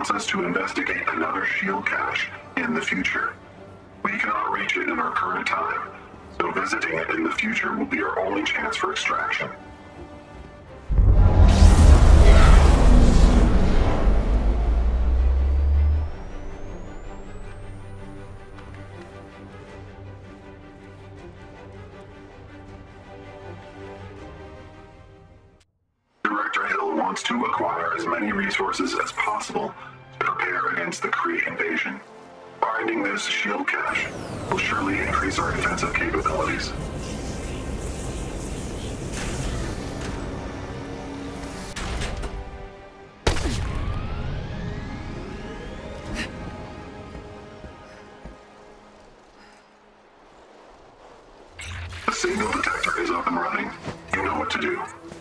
wants us to investigate another shield cache in the future. We cannot reach it in our current time, so visiting it in the future will be our only chance for extraction. Director Hill wants to acquire as many resources as possible to prepare against the Kree invasion. Finding this shield cache will surely increase our defensive capabilities. The signal detector is up and running. You know what to do.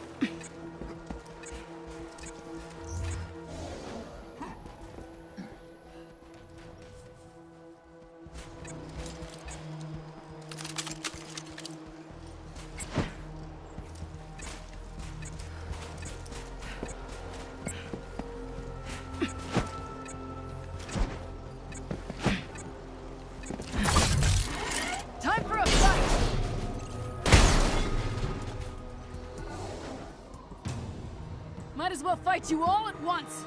Might as well fight you all at once!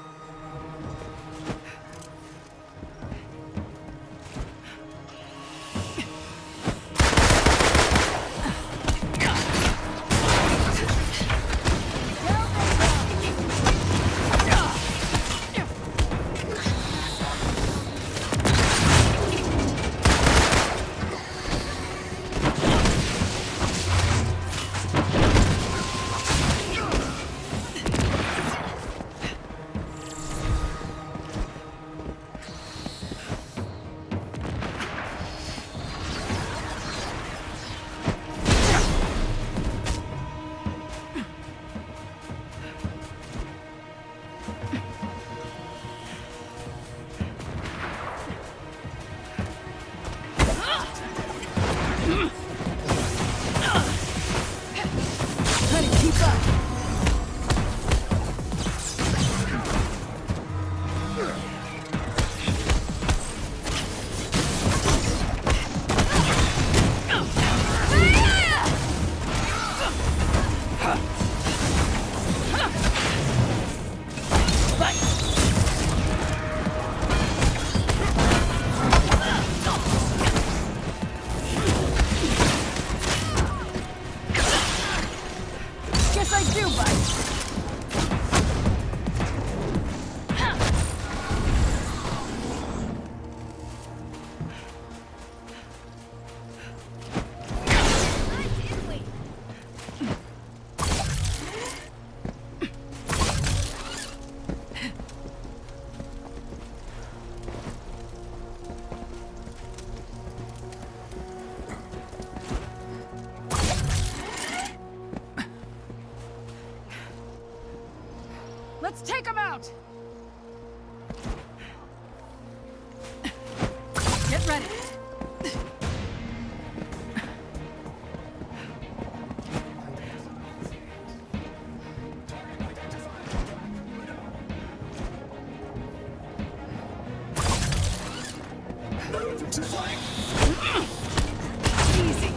Let's take him out! Get ready! Easy!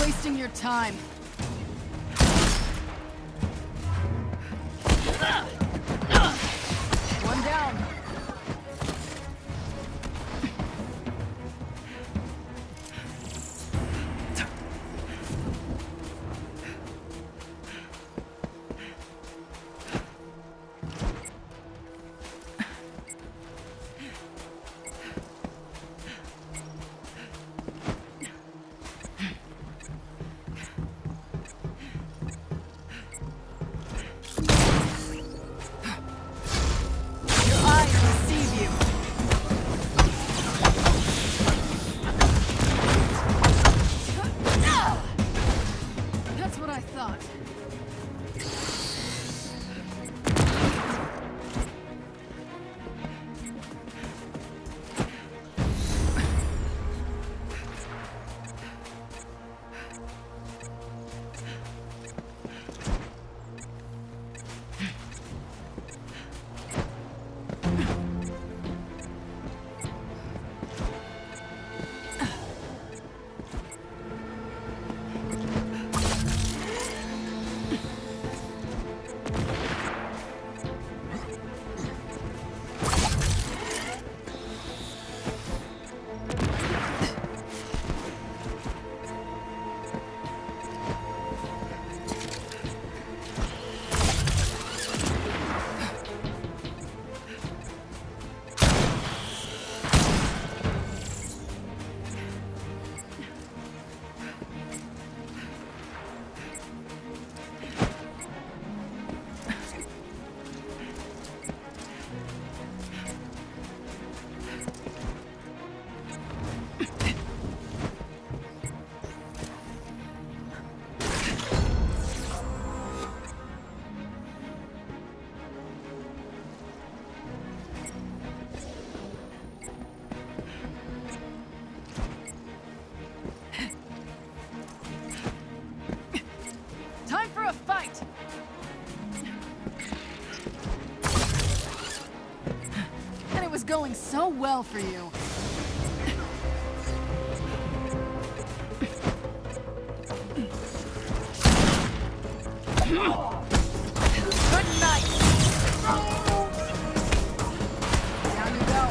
wasting your time. One down. Going so well for you. Good night. Down you go.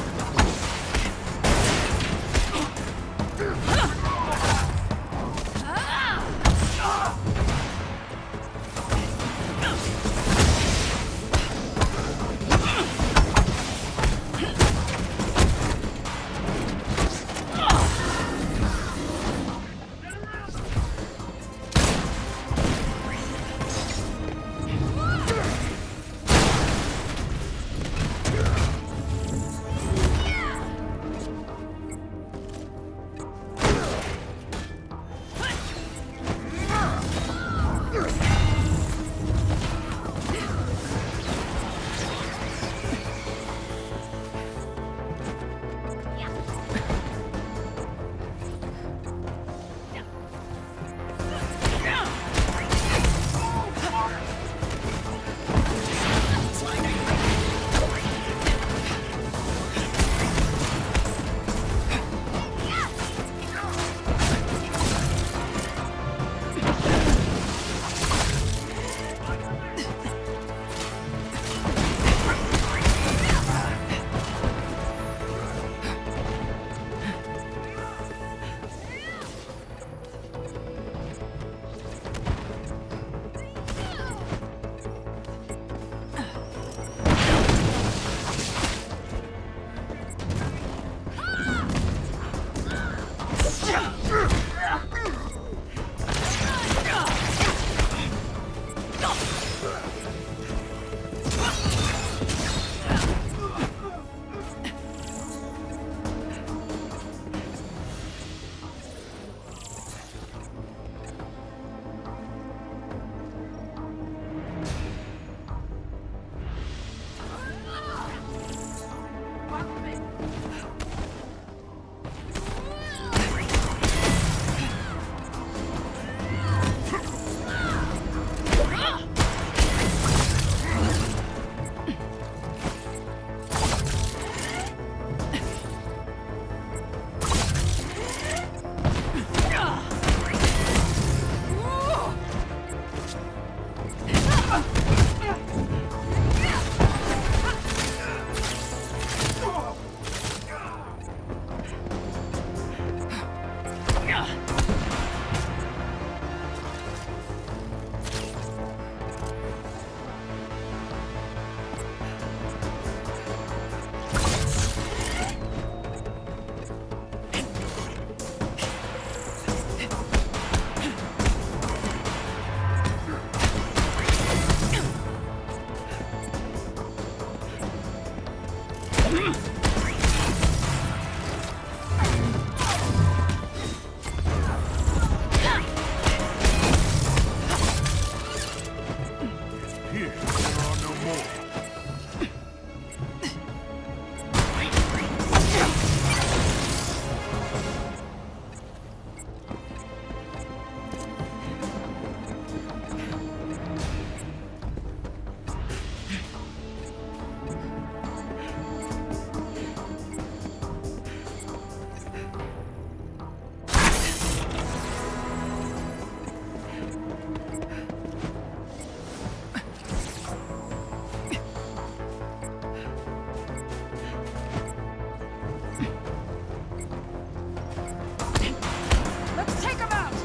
Let's take him out!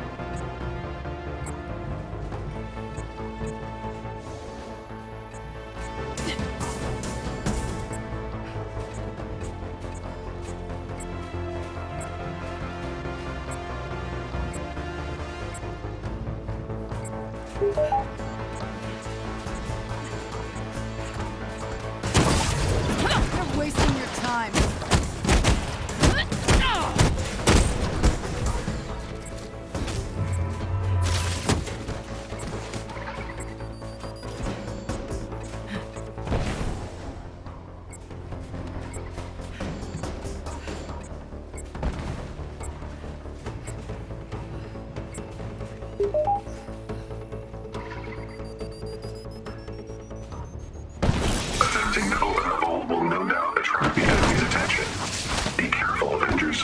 You're wasting your time. Attempting to open the vault will no doubt attract the enemy's attention. Be careful, Avengers.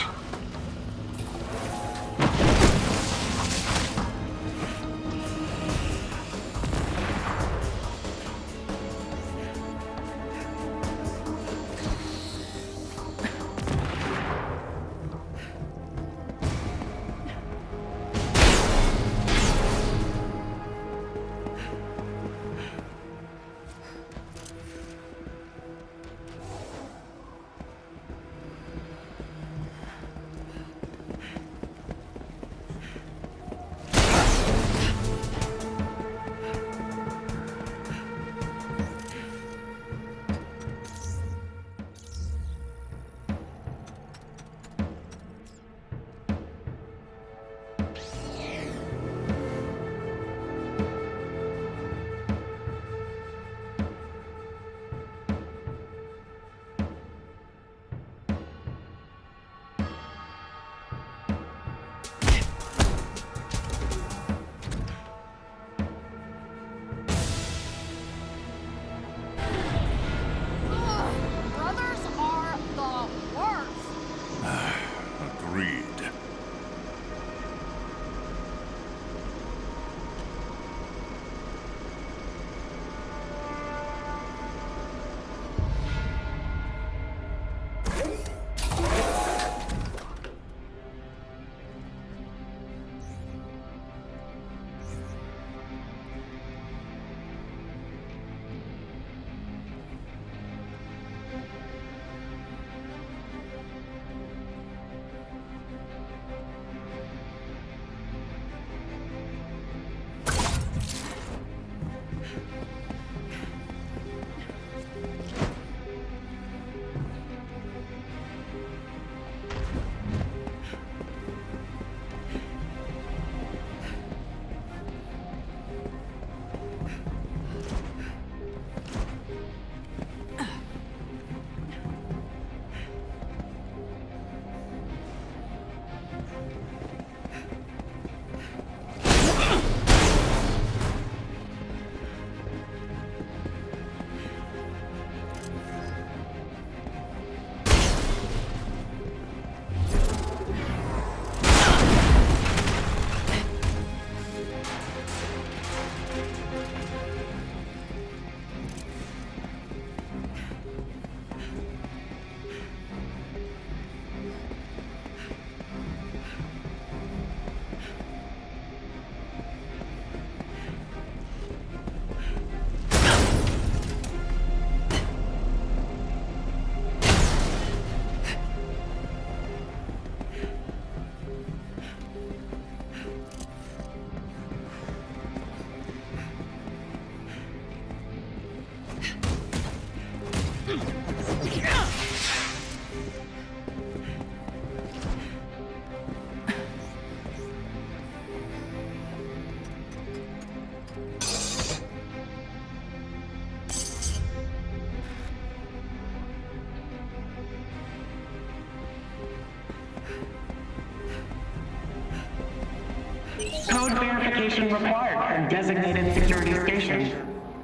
verification required from designated security station.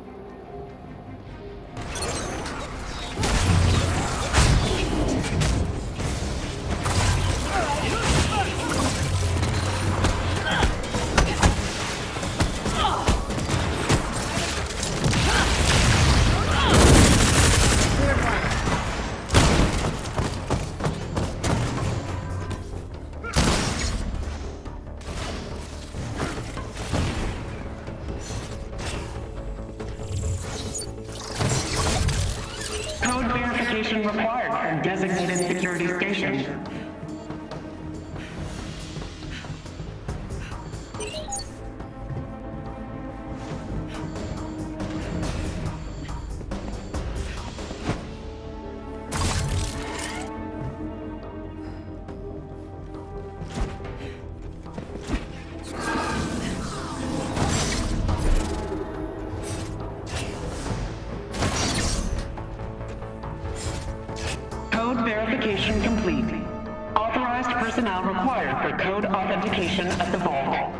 Code verification required from designated security station. Code verification complete. Authorized personnel required for code authentication at the vault.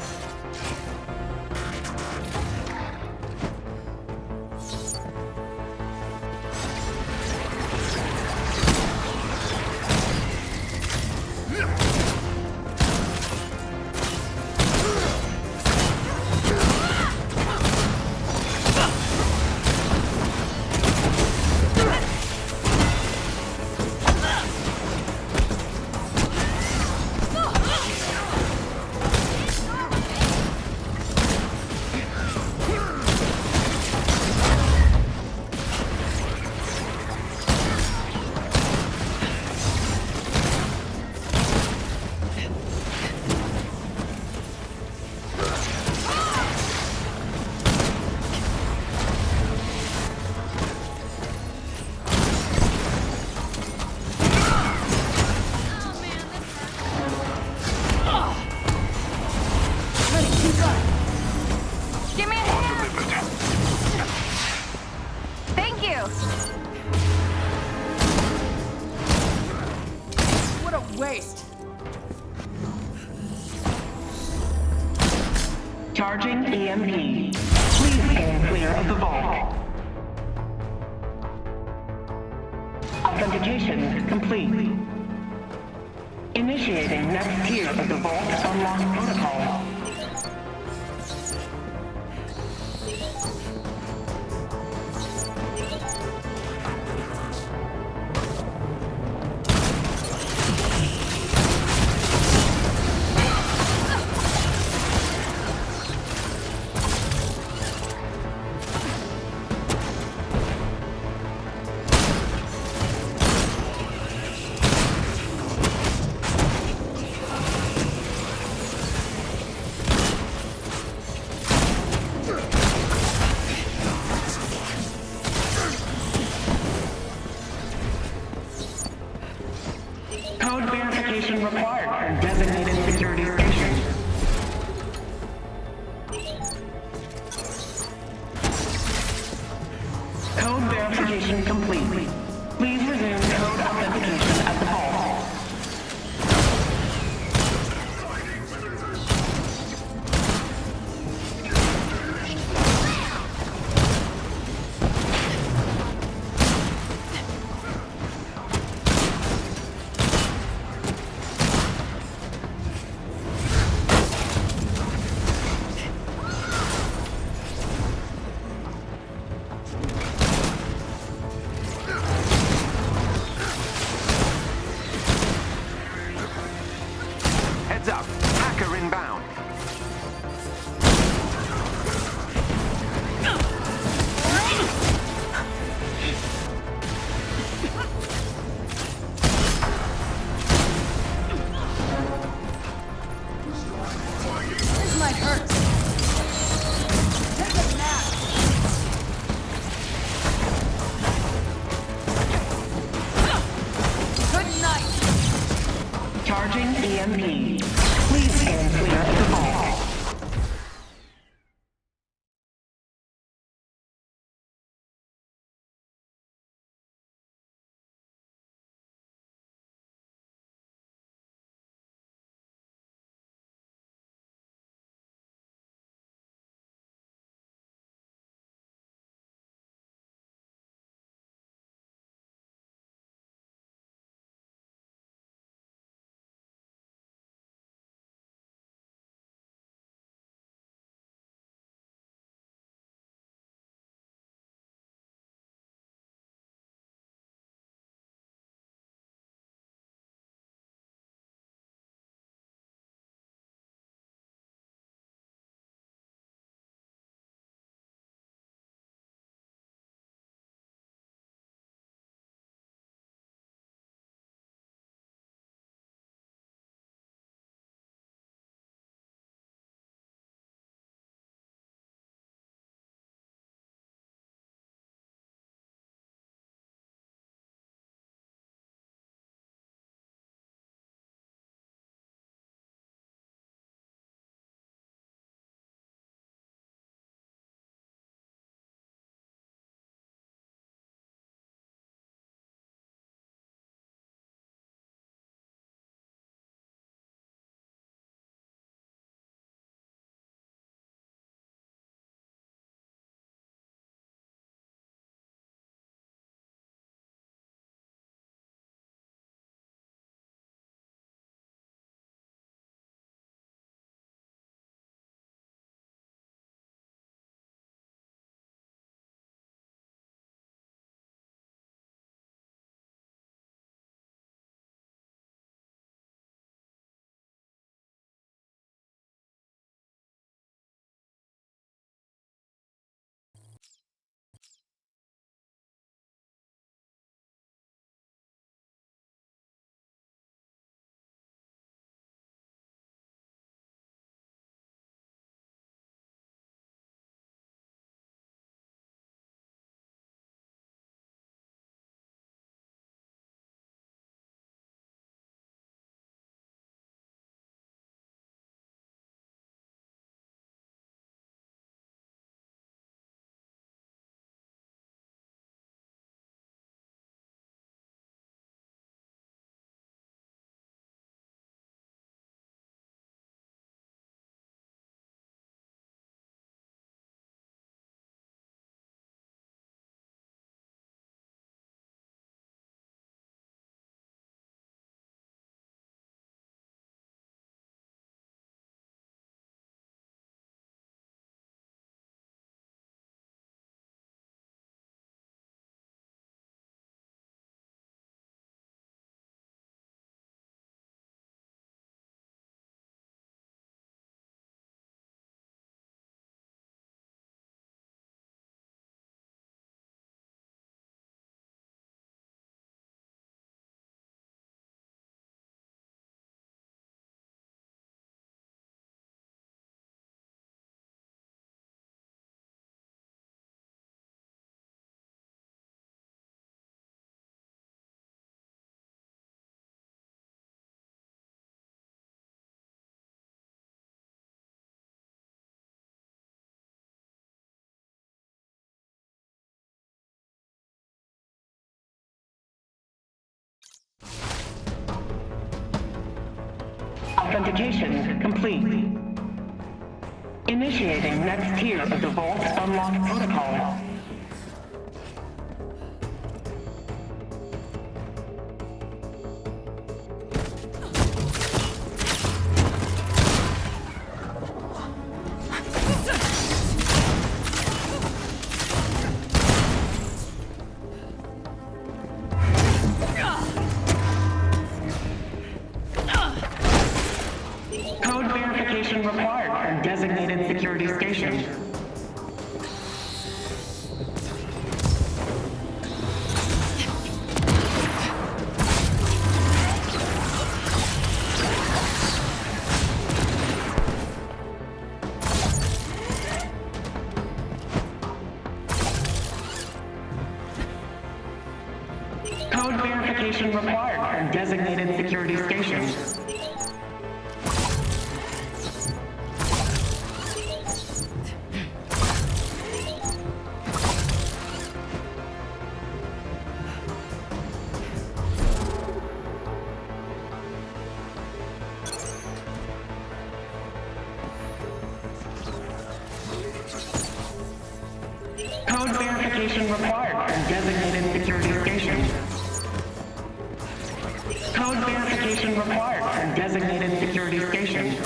Give me a hand! Thank you! What a waste! Charging EMP. Please stand clear of the vault. Authentication complete. Initiating next tier of the vault unlock protocol. Code verification required from designated security station. Code verification complete. Please resume code authentication at the vault. Heads up, hacker inbound. This might hurt. Take a nap. Good night. Charging EMP. Please stand clear of the vault. authentication complete. Initiating next tier of the Vault Unlock Protocol. Code verification required from designated security station. Code verification required from designated security station. Code verification required from designated security station. Code verification required from designated security station.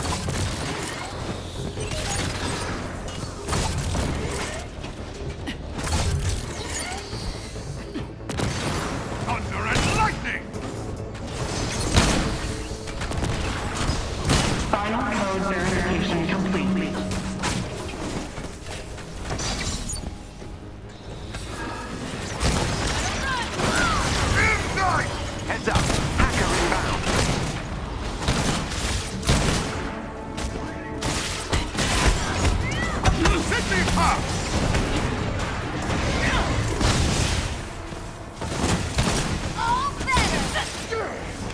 Thunder and lightning! Final code verification complete. Ignite! Heads up. Hacker inbound. Hit me up! All better!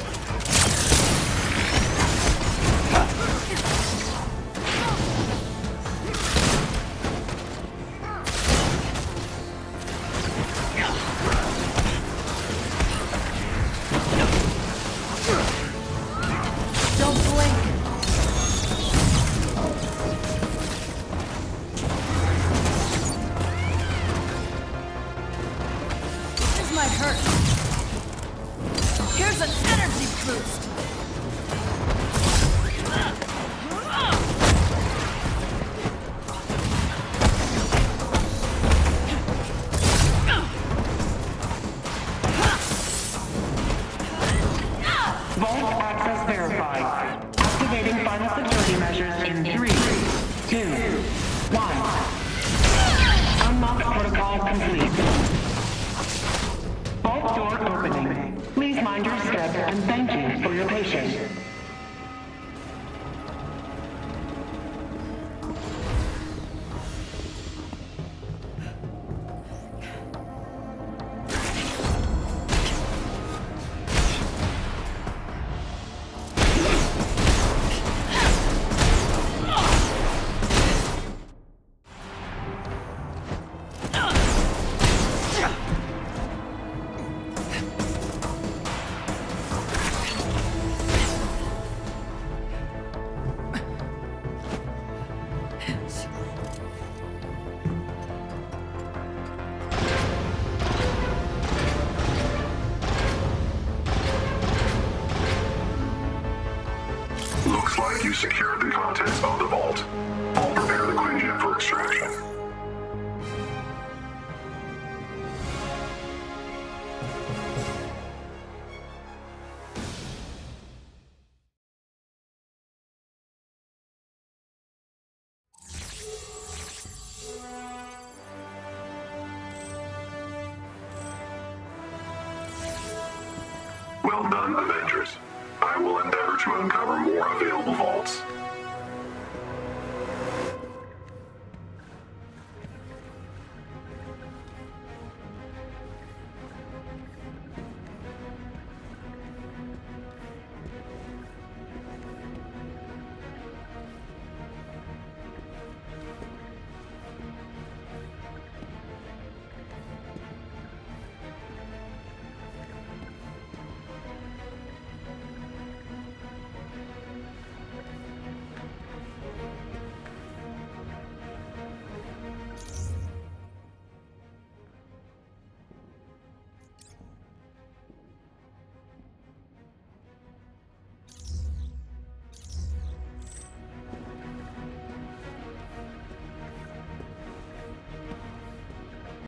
Don't blink! This might hurt. Here's an energy boost! Vault access verified. Activating final security measures in 3, 2, 1. Unlock protocol complete. Vault door opening. Please mind your step and thank you for your patience. Looks like you secured the contents of the vault. I'll prepare the Quinjet for extraction. Well done, Avengers. I will endeavor to uncover more available vaults